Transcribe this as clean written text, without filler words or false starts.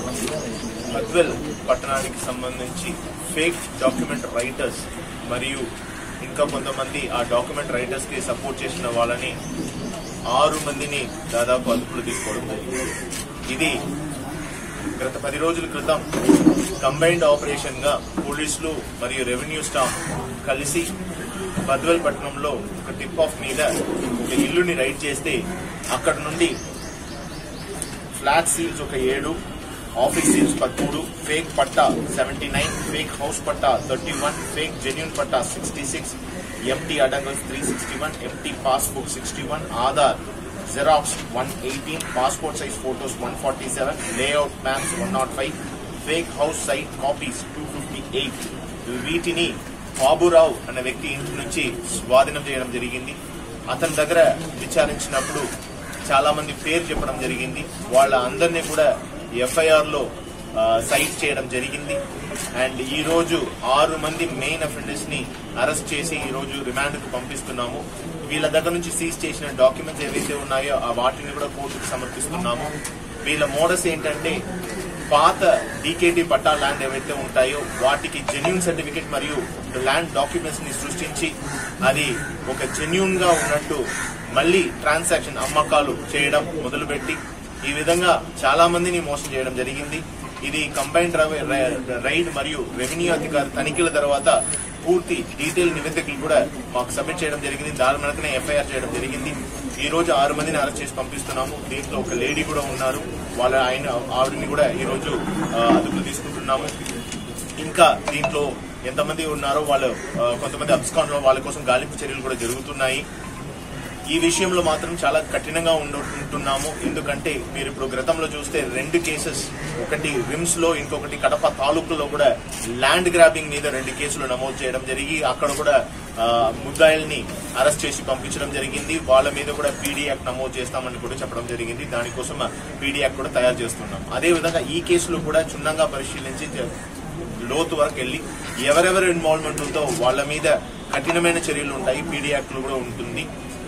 బద్వెల్ పట్టణానికి సంబంధించి fake document writers మరియు ఇంకా కొంతమంది ఆ డాక్యుమెంట్ రైటర్స్ కి సపోర్ట్ చేసిన వాళ్ళని 6 మందిని దాదాపు అదుపులో తీసుకోవడం జరిగింది. ఇది గత 10 రోజుల క్రితం కంబైన్డ్ ఆపరేషన్ గా పోలీసులు మరియు రెవెన్యూ స్టాఫ్ కలిసి బద్వెల్ పట్టణంలో ఒక టిప్ ఆఫ్ మీద ఒక ఇల్లుని రైడ్ చేస్తే అక్కడ నుండి ఫ్లాట్ సీల్స్ ఒక 7, office seals 13, fake patta 79, fake house patta 31, fake genuine patta 66, empty అడంగల్స్ 361, empty passbook 61, Aadhaar xerox 118, passport size photos 147, layout maps 105, fake house site copies 258. వీటిని బాబురావు అనే వ్యక్తి ఇంటి నుంచి స్వాధీనం చేయడం జరిగింది. అతని దగ్గర విచారించినప్పుడు చాలా మంది పేరు చెప్పడం జరిగింది. వాళ్ళ అందరినీ కూడా ఎఫ్ఐఆర్ లో సైట్ చేయడం జరిగింది. అండ్ ఈ రోజు 6 మంది మెయిన్ అఫెండర్స్ ని అరెస్ట్ చేసి ఈ రోజు రిమాండ్ కు పంపిస్తున్నాము. వీళ్ళ దగ్గర నుంచి సీజ్ చేసిన డాక్యుమెంట్స్ ఏవైతే ఉన్నాయో వాటిని కూడా కోర్టుకు సమర్పిస్తున్నాము. వీళ్ళ మోడస్ ఏంటంటే పాత డీకేటీ పట్టా ల్యాండ్ ఏవైతే ఉంటాయో వాటికి జెన్యూన్ సర్టిఫికేట్ మరియు ల్యాండ్ డాక్యుమెంట్స్ ని సృష్టించి అది ఒక జెన్యూన్ గా ఉన్నట్టు మళ్లీ ట్రాన్సాక్షన్ అమ్మకాలు చేయడం మొదలుపెట్టి ఈ విధంగా చాలా మందిని మోసం చేయడం జరిగింది. ఇది కంబైన్డ్ రైడ్ మరియు రెవెన్యూ అధికారి తనిఖీల తర్వాత పూర్తి డీటెయిల్ నివేదికలు కూడా మాకు సబ్మిట్ చేయడం జరిగింది. దాని వెనకనే ఎఫ్ఐఆర్ చేయడం జరిగింది. ఈ రోజు 6 మందిని అరెస్ట్ చేసి పంపిస్తున్నాము. దీంట్లో ఒక లేడీ కూడా ఉన్నారు. ఆవిడని కూడా ఈ రోజు అదుపులో తీసుకుంటున్నాము. ఇంకా దీంట్లో ఎంతమంది ఉన్నారో వాళ్ళు కొంతమంది అబ్స్కాన్ లో వాళ్ళ కోసం గాలింపు చర్యలు కూడా జరుగుతున్నాయి. ఈ విషయంలో మాత్రం చాలా కఠినంగా ఉంటున్నాము. ఎందుకంటే మీరు ఇప్పుడు గతంలో చూస్తే 2 కేసెస్, ఒకటి రిమ్స్ లో, ఇంకొకటి కడప తాలూకులో కూడా ల్యాండ్ గ్రాబింగ్ మీద 2 కేసులు నమోదు చేయడం జరిగి అక్కడ కూడా ముద్దాయిల్ని అరెస్ట్ చేసి పంపించడం జరిగింది. వాళ్ళ మీద కూడా పీడీ యాక్ట్ నమోదు చేస్తామని కూడా చెప్పడం జరిగింది. దానికోసం పీడీ యాక్ట్ కూడా తయారు చేస్తున్నాం. అదేవిధంగా ఈ కేసులో కూడా క్షుణ్ణంగా పరిశీలించి లోతు వరకు వెళ్లి ఎవరెవరు ఇన్వాల్వ్మెంట్ ఉందో వాళ్ళ మీద కఠినమైన చర్యలు ఉంటాయి. పీడీ యాక్ట్ లో కూడా ఉంటుంది.